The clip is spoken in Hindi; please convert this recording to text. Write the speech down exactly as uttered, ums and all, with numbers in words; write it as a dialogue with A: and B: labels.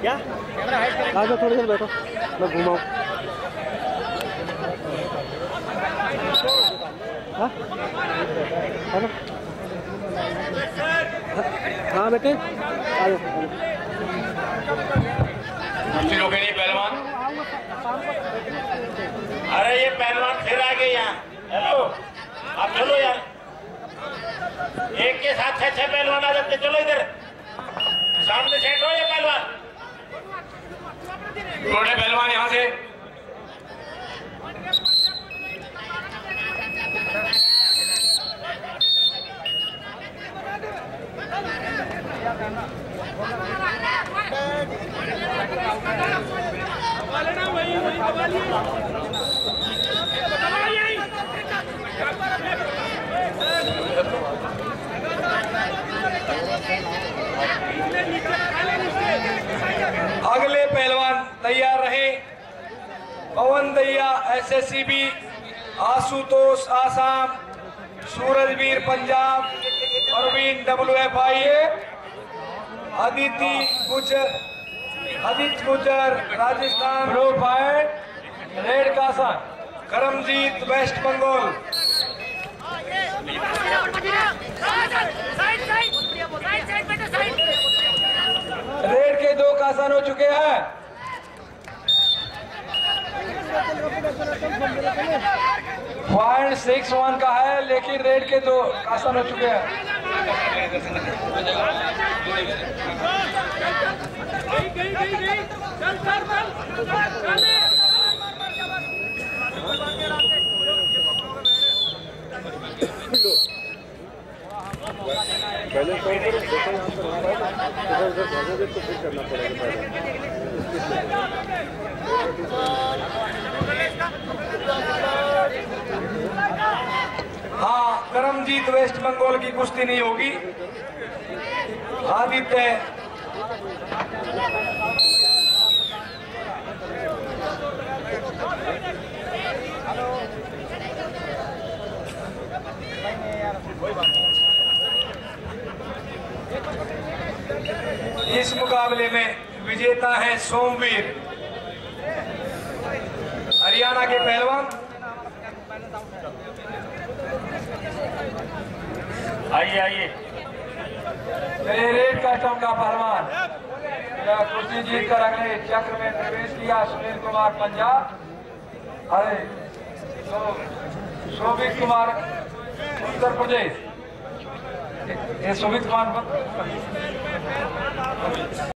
A: क्या आ जाओ, थोड़ी देर बैठो, मैं घुमाऊँ। हाँ हाँ बेटे, आ जाओ।
B: कुर्सी के लिए पहलवान, अरे ये पहलवान फिर आ गए यहाँ। हेलो, आप चलो यार, एक के साथ छह छह पहलवान आ जाते। चलो इधर सामने सेट हो ये पहलवान, थोड़े पहलवान यहाँ से। अगले पहलवान तैयार रहे। Pawan Daiya SSCB, Ashutosh Assam, Surajveer Punjab, Parveen WFIA, Aditi Gujar Aditya Gujar Rajasthan blue fight red कासा, करमजीत वेस्ट बंगाल। रेड के दो कासान हो चुके हैं। पॉइंट सिक्स वन का है, लेकिन रेड के दो कासान हो चुके हैं।
A: पहले तो यहाँ पर उधर भागोगे तो फिर करना पड़ेगा
B: हाँ, करमजीत वेस्ट बंगाल की कुश्ती नहीं होगी। आदित्य इस मुकाबले में विजेता है सोमवीर, हरियाणा के पहलवान। आइए आइए, रेड कास्टम का पहलवान कुर्सी जीत कर अगले चक्र में प्रवेश किया सुनील कुमार पंजाब। अरे शोभित कुमार उत्तर प्रदेश, ये शोभित कुमार